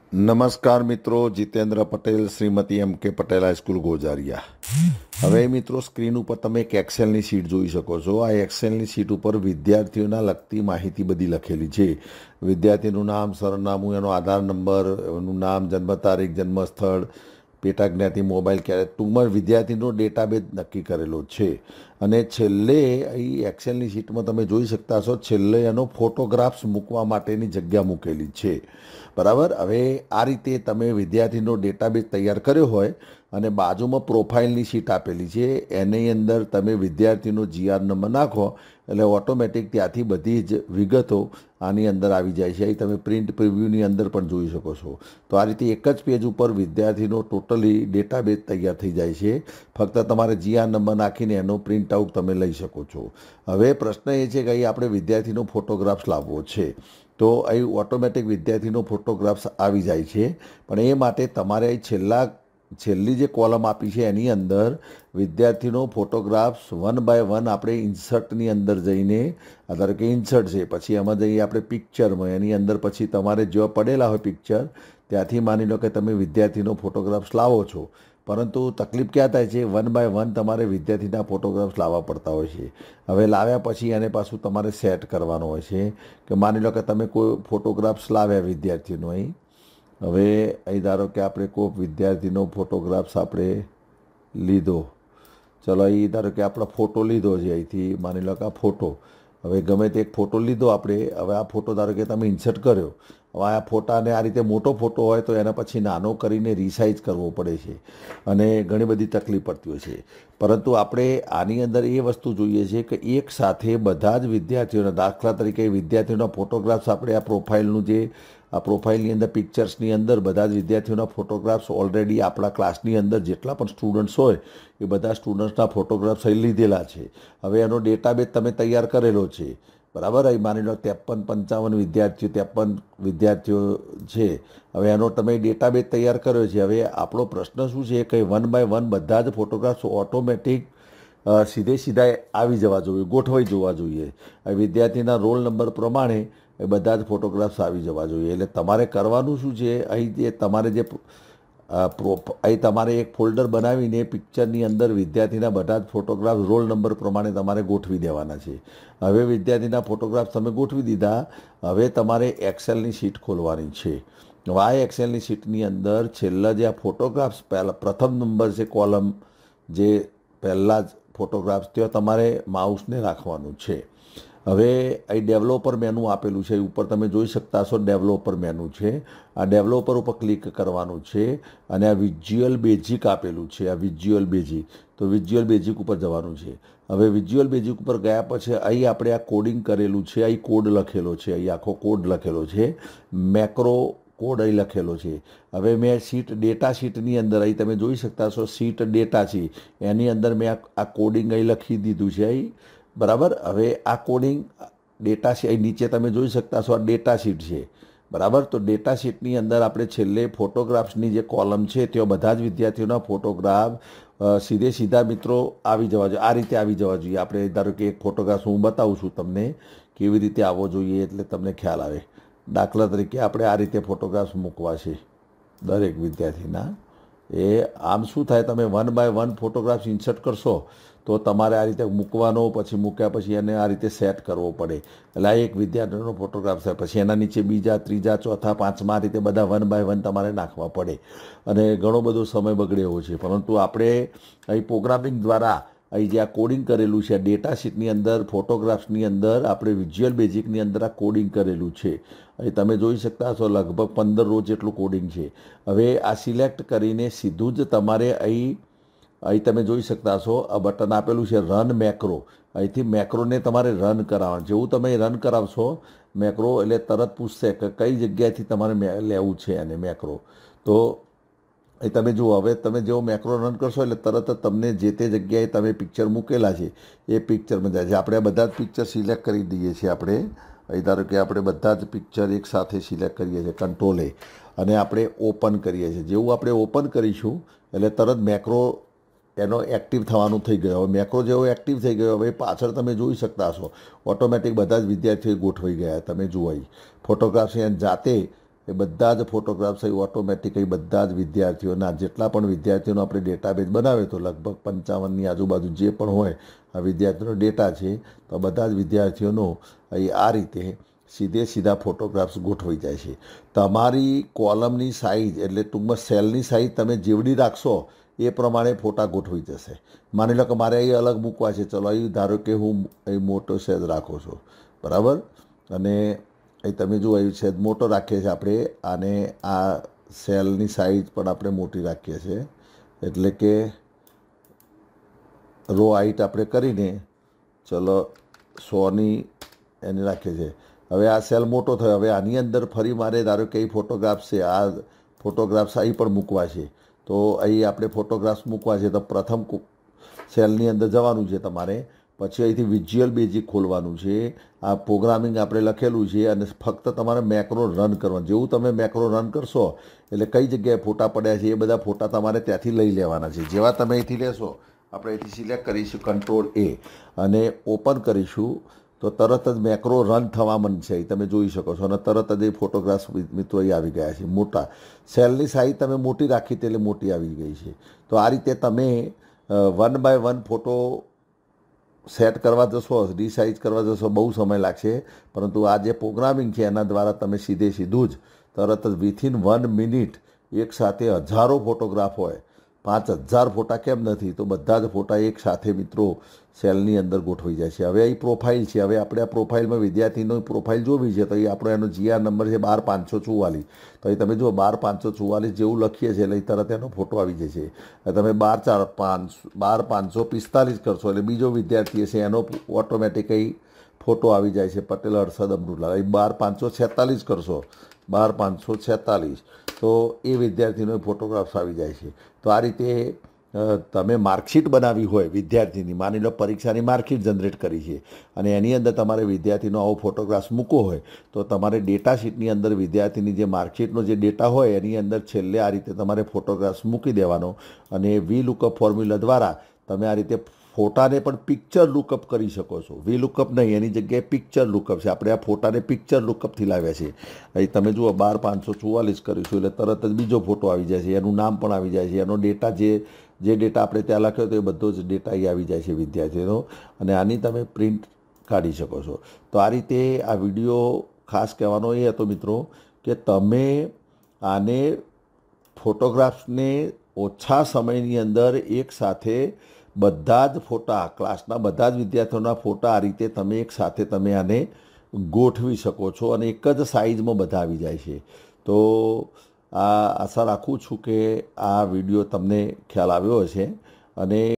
નમસ્કાર મિત્રો, જીતેન્દ્ર પટેલ, શ્રીમતી એમ કે પટેલ હાઈસ્કૂલ ગોજારિયા. હવે મિત્રો સ્ક્રીન ઉપર તમે એક એક્સેલની શીટ જોઈ શકો છો. આ એક્સેલની શીટ ઉપર વિદ્યાર્થીઓના લગતી માહિતી બધી લખેલી છે. વિદ્યાર્થીનું નામ, સરનામું, એનો આધાર નંબર, એનું નામ, જન્મ તારીખ, જન્મ સ્થળ, પેટા જ્ઞાતિ, મોબાઈલ, ક્યારે ટૂંકમાં વિદ્યાર્થીનો ડેટાબેઝ નક્કી કરેલો છે. અને છેલ્લે અહીં એક્સેલની શીટમાં તમે જોઈ શકતા છો, છેલ્લે એનો ફોટોગ્રાફ્સ મૂકવા માટેની જગ્યા મૂકેલી છે. બરાબર. હવે આ રીતે તમે વિદ્યાર્થીનો ડેટાબેઝ તૈયાર કર્યો હોય અને બાજુમાં પ્રોફાઇલની શીટ આપેલી છે, એની અંદર તમે વિદ્યાર્થીનો GR નંબર નાખો એટલે ઓટોમેટિક ત્યાંથી બધી જ વિગતો આની અંદર આવી જાય છે. અહીં તમે પ્રિન્ટ પ્રિવ્યૂની અંદર પણ જોઈ શકો છો. તો આ રીતે એક જ પેજ ઉપર વિદ્યાર્થીનો ટોટલી ડેટાબેઝ તૈયાર થઈ જાય છે. ફક્ત તમારે GR નંબર નાખીને એનો પ્રિન્ટ આઉટ તમે લઈ શકો છો. હવે પ્રશ્ન એ છે કે અહીં આપણે વિદ્યાર્થીનો ફોટોગ્રાફ્સ લાવવો છે, તો અહીં ઓટોમેટિક વિદ્યાર્થીનો ફોટોગ્રાફ્સ આવી જાય છે. પણ એ માટે તમારે અહીં છેલ્લી જે કોલમ આપી છે એની અંદર વિદ્યાર્થીનો ફોટોગ્રાફ્સ 1 બાય 1 આપણે ઇન્સર્ટની અંદર જઈને, ધારો કે ઇન્સર્ટ છે, પછી એમાં જઈએ આપણે પિક્ચરમાં, એની અંદર પછી તમારે જો પડેલા હોય પિક્ચર, ત્યાંથી માની લો કે તમે વિદ્યાર્થીનો ફોટોગ્રાફ્સ લાવો છો. પરંતુ તકલીફ ક્યાં થાય છે, 1 બાય 1 તમારે વિદ્યાર્થીના ફોટોગ્રાફ્સ લાવવા પડતા હોય છે. હવે લાવ્યા પછી એને પાછું તમારે સેટ કરવાનો હોય છે. કે માની લો કે તમે કોઈ ફોટોગ્રાફ્સ લાવ્યા વિદ્યાર્થીનો અહીં, હવે અહીં ધારો કે આપણે કોઈ વિદ્યાર્થીનો ફોટોગ્રાફ્સ આપણે લીધો, ચલો અહીં ધારો કે આપણો ફોટો લીધો છે, અહીંથી માની લો કે આ ફોટો, હવે ગમે તે એક ફોટો લીધો આપણે, હવે આ ફોટો ધારો કે તમે ઇન્સર્ટ કર્યો. હવે આ ફોટાને આ રીતે મોટો ફોટો હોય તો એના પછી નાનો કરીને રિસાઇઝ કરવો પડે છે અને ઘણી બધી તકલીફ પડતી હોય છે. પરંતુ આપણે આની અંદર એ વસ્તુ જોઈએ છે કે એક સાથે બધા જ વિદ્યાર્થીઓના, દાખલા તરીકે વિદ્યાર્થીઓના ફોટોગ્રાફ્સ આપણે આ પ્રોફાઇલનું જે આ પ્રોફાઇલની અંદર પિક્ચર્સની અંદર બધા જ વિદ્યાર્થીઓના ફોટોગ્રાફ્સ ઓલરેડી આપણા ક્લાસની અંદર જેટલા પણ સ્ટુડન્ટ્સ હોય એ બધા સ્ટુડન્ટ્સના ફોટોગ્રાફ્સ અહીં લીધેલા છે. હવે એનો ડેટાબેઝ તમે તૈયાર કરેલો છે, બરાબર. અહીં માની લો 53 વિદ્યાર્થીઓ છે. હવે એનો તમે ડેટાબેઝ તૈયાર કર્યો છે. હવે આપણો પ્રશ્ન શું છે કે 1 બાય 1 બધા જ ફોટોગ્રાફ્સ ઓટોમેટિક સીધા આવી જવા જોઈએ, ગોઠવાઈ જવા જોઈએ. વિદ્યાર્થીના રોલ નંબર પ્રમાણે એ બધા જ ફોટોગ્રાફ્સ આવી જવા જોઈએ. એટલે તમારે કરવાનું શું છે, અહીં જે તમારે જે અહીં તમારે એક ફોલ્ડર બનાવીને પિક્ચરની અંદર વિદ્યાર્થીના બધા જ ફોટોગ્રાફ્સ રોલ નંબર પ્રમાણે તમારે ગોઠવી દેવાના છે. હવે વિદ્યાર્થીના ફોટોગ્રાફ્સ તમે ગોઠવી દીધા. હવે તમારે એક્સેલની શીટ ખોલવાની છે. આ એક્સેલની શીટની અંદર છેલ્લા જે આ ફોટોગ્રાફ્સ, પહેલાં પ્રથમ નંબર છે કોલમ, જે પહેલાં જ ફોટોગ્રાફ્સ, ત્યાં તમારે માઉસને રાખવાનું છે. હવે અહીં ડેવલોપર મેનુ આપેલું છે, ઉપર તમે જોઈ શકતા છો ડેવલોપર મેનુ છે. આ ડેવલોપર ઉપર ક્લિક કરવાનું છે અને આ વિઝ્યુઅલ બેઝિક આપેલું છે, આ વિઝ્યુઅલ બેઝિક, તો વિઝ્યુઅલ બેઝિક ઉપર જવાનું છે. હવે વિઝ્યુઅલ બેઝિક ઉપર ગયા પછી અહીં આપણે આ કોડિંગ કરેલું છે, અહીં કોડ લખેલો છે, અહીં આખો કોડ લખેલો છે, મેક્રો કોડ અહીં લખેલો છે. હવે મેં ડેટા શીટની અંદર અહીં તમે જોઈ શકતા છો શીટ ડેટા છે, એની અંદર મેં આ કોડિંગ અહીં લખી દીધું છે અહીં, બરાબર. હવે આ કોડિંગ ડેટા શીટ નીચે તમે જોઈ શકતા છો, આ ડેટા શીટ છે, બરાબર. તો ડેટા શીટની અંદર આપણે છેલ્લે ફોટોગ્રાફ્સની જે કોલમ છે ત્યાં બધા જ વિદ્યાર્થીઓના ફોટોગ્રાફ સીધા મિત્રો આવી જવા જોઈએ, આ રીતે આવી જવા જોઈએ. આપણે ધારો કે એક ફોટોગ્રાફ હું બતાવું છું તમને કેવી રીતે આવવો જોઈએ, એટલે તમને ખ્યાલ આવે. દાખલા તરીકે આપણે આ રીતે ફોટોગ્રાફ્સ મૂકવા છે દરેક વિદ્યાર્થીના. આમ શું થાય, તમે 1 બાય 1 ફોટોગ્રાફ્સ ઇન્સર્ટ કરશો તો તમારે આ રીતે મૂકવાનો, પછી મૂક્યા પછી એને આ રીતે સેટ કરવો પડે. એટલે આ એક વિદ્યાર્થીનો ફોટોગ્રાફ થાય, પછી એના નીચે બીજા, ત્રીજા, ચોથા, પાંચમા, આ રીતે બધા 1 બાય 1 તમારે નાખવા પડે અને ઘણો બધો સમય બગડે એવો છે. પરંતુ આપણે અહીં પ્રોગ્રામિંગ દ્વારા અહીં જે આ કોડિંગ કરેલું છે, ડેટા શીટની અંદર ફોટોગ્રાફ્સની અંદર આપણે વિઝ્યુઅલ બેઝિકની અંદર આ કોડિંગ કરેલું છે. અહીં તમે જોઈ શકતા છો લગભગ 15 રોજ જેટલું કોડિંગ છે. હવે આ સિલેક્ટ કરીને સીધું જ તમારે અહીં તમે જોઈ શકતા છો આ બટન આપેલું છે રન મેક્રો. અહીંથી મેક્રોને તમારે રન કરાવવાનું. જેવું તમે રન કરાવશો મેક્રો, એટલે તરત પૂછશે કે કઈ જગ્યાએથી તમારે લેવું છે અને મેક્રો. તો એ તમે જુઓ, હવે તમે જેવો મેક્રો રન કરશો એટલે તરત જ તમને જે તે જગ્યાએ તમે પિક્ચર મૂકેલા છે એ પિક્ચરમાં જાય છે. આપણે આ બધા જ પિક્ચર સિલેક્ટ કરી દઈએ છીએ. આપણે અહીં ધારો કે આપણે બધા જ પિક્ચર એક સાથે સિલેક્ટ કરીએ છીએ, કંટ્રોલ A, અને આપણે ઓપન કરીએ છીએ. જેવું આપણે ઓપન કરીશું એટલે તરત મેક્રો એનો એક્ટિવ થવાનું થઈ ગયો. હવે મેક્રો જેવો એક્ટિવ થઈ ગયો, હવે પાછળ તમે જોઈ શકતા હશો ઓટોમેટિક બધા જ વિદ્યાર્થીઓ ગોઠવાઈ ગયા. તમે જુઓ અહીં ફોટોગ્રાફ્સ જાતે એ બધા જ ફોટોગ્રાફ્સ અહીં ઓટોમેટિકલી બધા જ વિદ્યાર્થીઓના જેટલા પણ વિદ્યાર્થીઓનો આપણે ડેટાબેઝ બનાવે તો લગભગ 55ની આજુબાજુ જે પણ હોય આ વિદ્યાર્થીઓનો ડેટા છે તો બધા જ વિદ્યાર્થીઓનો અહીં આ રીતે સીધા ફોટોગ્રાફ્સ ગોઠવાઈ જાય છે. તમારી કોલમની સાઇઝ એટલે ટૂંકમાં સેલની સાઇઝ તમે જેવડી રાખશો એ પ્રમાણે ફોટા ગોઠવાઈ જશે. માની લો કે મારે અહીં અલગ મૂકવા છે, ચલો અહીં ધારો કે હું અહીં મોટો સાઇઝ રાખું છું, બરાબર, અને અહીં તમે જુઓ અહીં સાઇઝ મોટો રાખીએ છીએ આપણે, આને આ સેલની સાઇઝ પણ આપણે મોટી રાખીએ છીએ, એટલે કે રો હાઇટ આપણે કરીને ચલો 100ની એની રાખીએ છીએ. હવે આ સેલ મોટો થયો, હવે આની અંદર ફરી મારે ધારો કે અહીં ફોટોગ્રાફ્સ છે, આ ફોટોગ્રાફ્સ અહીં પણ મૂકવા છે, તો અહીં આપણે ફોટોગ્રાફ્સ મૂકવા છે તો પ્રથમ સેલની અંદર જવાનું છે તમારે, પછી અહીંથી વિઝ્યુઅલ બેઝિક ખોલવાનું છે, આ પ્રોગ્રામિંગ આપણે લખેલું છે અને ફક્ત તમારે મેક્રો રન કરવાનું. જેવું તમે મેક્રો રન કરશો એટલે કઈ જગ્યાએ ફોટા પડ્યા છે એ બધા ફોટા તમારે ત્યાંથી લઈ લેવાના છે. જેવા તમે અહીંથી લેશો, આપણે અહીંથી સિલેક્ટ કરીશું Ctrl+A અને ઓપન કરીશું તો તરત જ મેક્રો રન થવા માંડશે. તમે જોઈ શકો છો અને તરત જ એ ફોટોગ્રાફ્સ મિત્રો અહીં આવી ગયા છે. મોટા સેલની સાઇઝ તમે મોટી રાખી એટલે મોટી આવી ગઈ છે. તો આ રીતે તમે 1 બાય 1 ફોટો સેટ કરવા જશો, રિસાઇઝ કરવા જશો, બહુ સમય લાગશે, પરંતુ આ જે પ્રોગ્રામિંગ છે એના દ્વારા તમે સીધું જ તરત જ વિથિન 1 મિનિટ એક સાથે હજારો ફોટોગ્રાફ હોય, 5000 ફોટા કેમ નથી, તો બધા જ ફોટા એક સાથે મિત્રો સેલની અંદર ગોઠવાઈ જાય છે. હવે અહીં પ્રોફાઇલ છે, હવે આપણે આ પ્રોફાઇલમાં વિદ્યાર્થીનો પ્રોફાઇલ જોવી છે તો એ આપણો એનો GR નંબર છે 12544. તો અહીં તમે જુઓ 12544 જેવું લખીએ છીએ એટલે તરત એનો ફોટો આવી જાય છે. તમે 12545 કરશો એટલે બીજો વિદ્યાર્થી છે એનો ઓટોમેટિક અહીં ફોટો આવી જાય છે, પટેલ હર્ષદ અમૃતલાલ. અહીં 12546 કરશો, 12546, તો એ વિદ્યાર્થીનો ફોટોગ્રાફ્સ આવી જાય છે. તો આ રીતે તમે માર્કશીટ બનાવી હોય વિદ્યાર્થીની, માની લો પરીક્ષાની માર્કશીટ જનરેટ કરી છે અને એની અંદર તમારે વિદ્યાર્થીનો આવો ફોટોગ્રાફ્સ મૂકવો હોય તો તમારે ડેટા શીટની અંદર વિદ્યાર્થીની જે માર્કશીટનો જે ડેટા હોય એની અંદર છેલ્લે આ રીતે તમારે ફોટોગ્રાફ્સ મૂકી દેવાનો અને VLOOKUP ફોર્મ્યુલા દ્વારા તમે આ રીતે ફોટાને પણ પિક્ચર લુકઅપ કરી શકો છો. VLOOKUP નહીં, એની જગ્યાએ પિક્ચર લુકઅપ છે. આપણે આ ફોટાને પિક્ચર લુકઅપથી લાવ્યા છે. અહીં તમે જુઓ 12544 કરીશું એટલે તરત જ બીજો ફોટો આવી જાય છે, એનું નામ પણ આવી જાય છે, એનો ડેટા જે ડેટા આપણે ત્યાં લખ્યો તો એ બધો જ ડેટા અહીં આવી જાય છે વિદ્યાર્થીનો, અને આની તમે પ્રિન્ટ કાઢી શકો છો. તો આ રીતે આ વિડીયો ખાસ કહેવાનો એ હતો મિત્રો કે તમે આને ફોટોગ્રાફ્સને ઓછા સમયની અંદર એક સાથે બધા જ ફોટા, ક્લાસના બધા જ વિદ્યાર્થીઓના ફોટા આ રીતે તમે એક સાથે તમે આને ગોઠવી શકો છો અને એક જ સાઇઝમાં બધા આવી જાય છે. તો આ આશા રાખું છું કે આ વિડીયો તમને ખ્યાલ આવ્યો હશે અને